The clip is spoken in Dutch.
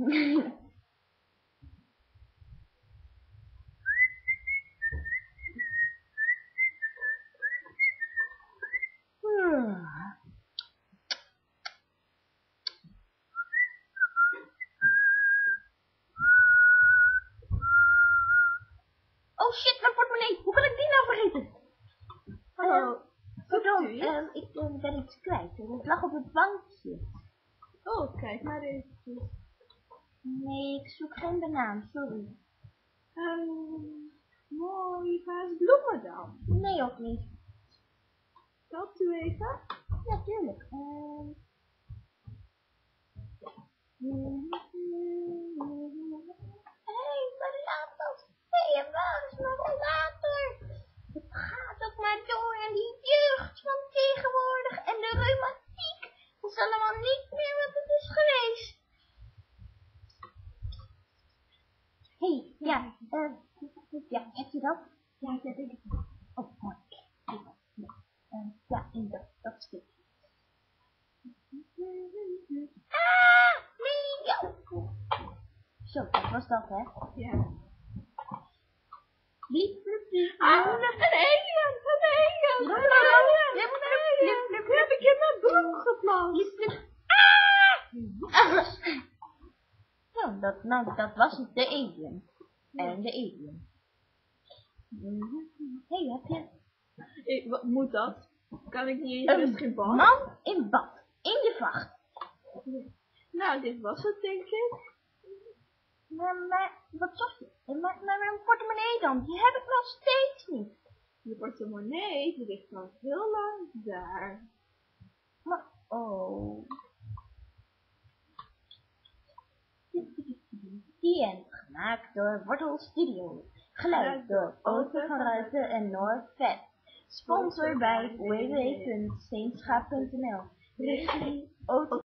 Oh shit, mijn portemonnee. Hoe kan ik die nou vergeten? Hallo. Pardon, ik ben iets kwijt. Het lag op het bankje. Oh, kijk maar even. Nee, ik zoek geen banaan, sorry. Mooi vaas bloemen dan. Nee, ook niet. Helpt u even? Ja, tuurlijk. Hey, maar laat ons. Hey, waar is mijn rollator? Het gaat ook maar door en die jeugd van tegenwoordig en de reumatiek. Dat is allemaal niet meer wat het is geweest. Hey, ja, heb je dat? Ja, dat denk ik wel. Oh, mooi. Ja, inderdaad, dat stuk. Nee, ja. Zo, dat was dat, hè? Ja. Bliep, bliep, bliep. Een alien! Die heb ik in mijn bloem geplant. Dat was het, de alien. En de alien. Hey, heb je... Wat moet dat? Kan ik niet eens Een geen bad? man in bad. In je vacht. Nou, dit was het, denk ik. Maar wat zocht je? Maar mijn portemonnee dan? Die heb ik nog steeds niet. Je portemonnee, die ligt al heel lang daar. Maar, oh. Die en gemaakt door Wortel Studio. Geluid door oote van Ruiten en Noor Vet. Sponsor bij www.steenschaap.nl. Regie oote